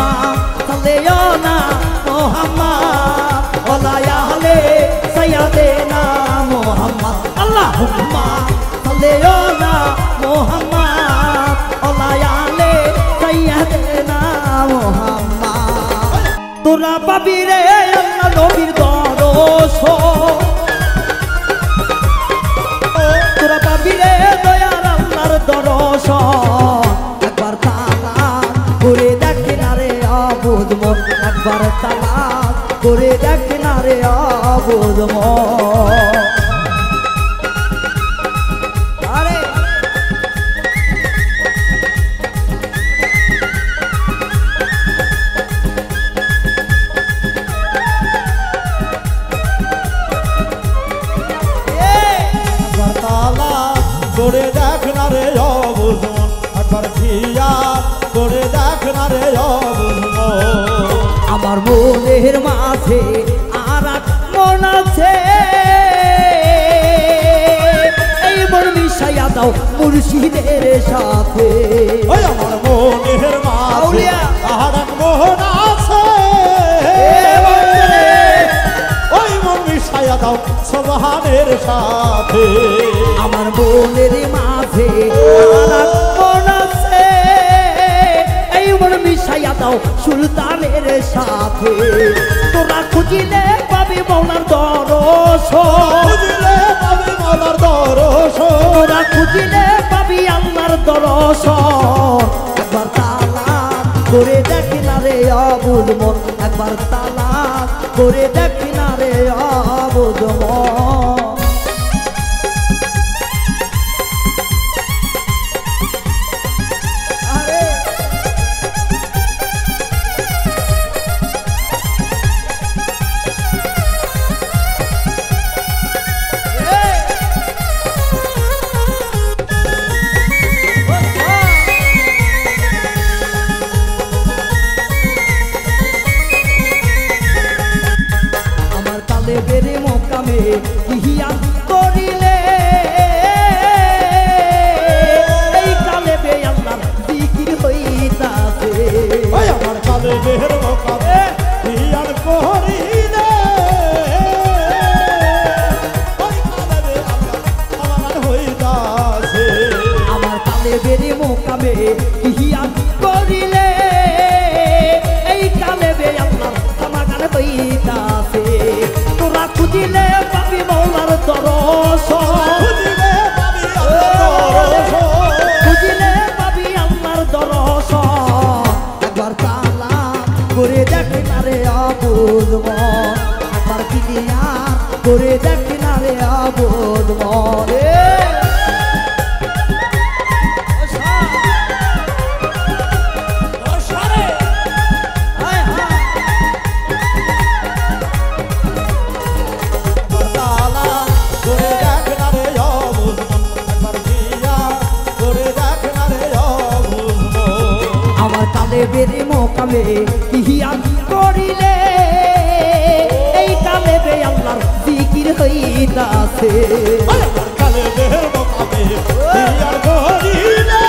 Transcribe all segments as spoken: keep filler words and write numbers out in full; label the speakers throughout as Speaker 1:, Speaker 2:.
Speaker 1: Muhammad Sallayana Muhammad Ala ahli Sayyidina Muhammad Allahumma Sallayana Muhammad Ala ahli Sayyidina Muhammad Tora pabi re Allah nobir doroshon Tora pabi re doyar Allahar doroshon Ekbar talat kore dekh na re abud mon Ekbar talat kore dekh na re abud mon
Speaker 2: করে দেখ না রে অবুঝমন একবার খিয়া করে দেখ না রে অবুঝমন
Speaker 1: আমার মনের মাঝে আর এক মন আছে এই মন মিশাইয়া দাও মুর্শিদের সাথে
Speaker 2: ওই আমার মনের মাঝে আর এক মন আছে ওই মন মিশাইয়া দাও সুবহানের সাথে
Speaker 1: আমার মনের মাঝে আর এক মন আছে এই মন মিশাইয়া দাও সুলতানের সাথে তোরা খুঁজিলে পাবি মৌলার দরশন
Speaker 2: খুঁজিলে পাবি মৌলার দরশন
Speaker 1: তোরা খুঁজিলে পাবি আল্লাহর দরশন একবার তালাক করে দেখ না রে অবুঝ মন একবার তালাক করে দেখ না রে অবুঝ মন বেরে মোকামে ইহিয়া করিলে এই কালে বে আল্লাহ জিকির হইতাছে
Speaker 2: ওই আমার কালে বের মোকামে ইহিয়া করিলে ওই কালে বে আল্লাহ আমার হইতাছে
Speaker 1: আমার কালে বেরে মোকামে ইহিয়া করিলে এই কালে বে আল্লাহ সমাগান হইতাছে খুঁজিলে পাবি মৌলার দরশন খুঁজিলে পাবি আল্লাহর দরশন একবার তালাক করে দেখ না রে অবুঝ মন একবার ক্লিয়ার করে দেখ না রে অবুঝ মন বেরে মোকামে ইহিয়া করিলে এই কালে বে আল্লাহর জিকির হইতাছে
Speaker 2: আমার কালে বের মোকামে ইহিয়া করিলে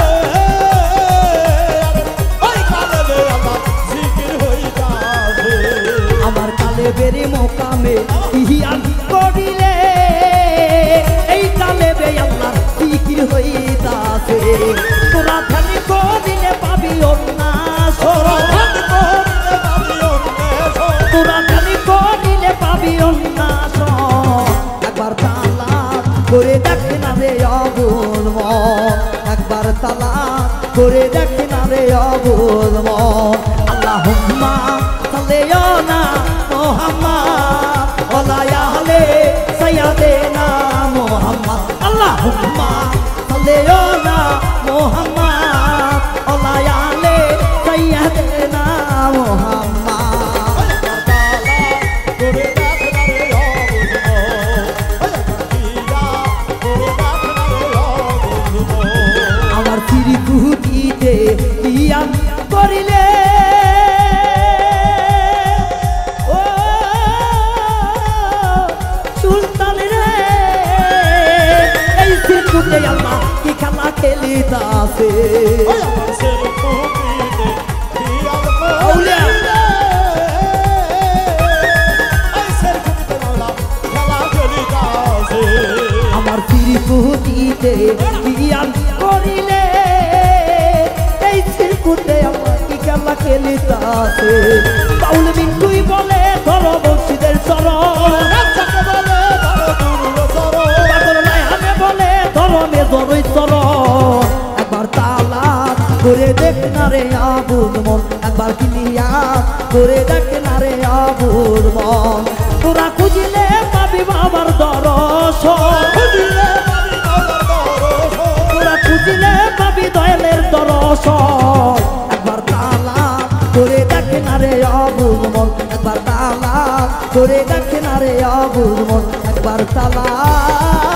Speaker 2: ওই কালে বে আল্লাহর জিকির হইতাছে
Speaker 1: আমার কালে বেরে মোকামে ইহিয়া করিলে এই কালে বে আল্লাহর জিকির হইতাছে তোরা ধ্যান করিলে পাবি তোরা জানি করিলে পাবি অন্যাসন একবার তালাক করে দেখ না রে অবুঝ মন একবার তালাক করে দেখ না রে অবুঝ মন আল্লাহুম্মা সাল্লাল্লাহু মুহাম্মাদ ওয়া আলি সাইয়্যিদিনা মুহাম্মাদ আল্লাহুম্মা সাল্লাল্লাহু মুহাম্মাদ ওয়া আলি সাইয়্যিদিনা মুহাম্মাদ আমার চিরি কুটিতে ইয়া করিলে ও সুলতান রে এই চিরকুটে আল্লাহ কি খেলা খেলিতাছে দিতে কি আর করিলে এই সিরকুতে আমার কি খেলা খেলিতাছে বাউল মিন্টুই বলে ধরো বর্ষিদের চরণ পাগল রায়হানে বলে ধরো মেজরই চরণ একবার তালা করে দেখ না রে আবুল মন একবার কিনিয়া করে দেখ না রে আবুল মন তোরা খুঁজিলে পাবি বাবার দর্শন তোরা খুঁজিলে পাবি দয়ালের দর্শন একবার তালা করে দেখ না রে আবুল মন একবার তালা করে দেখ না রে আবুল মন একবার তালা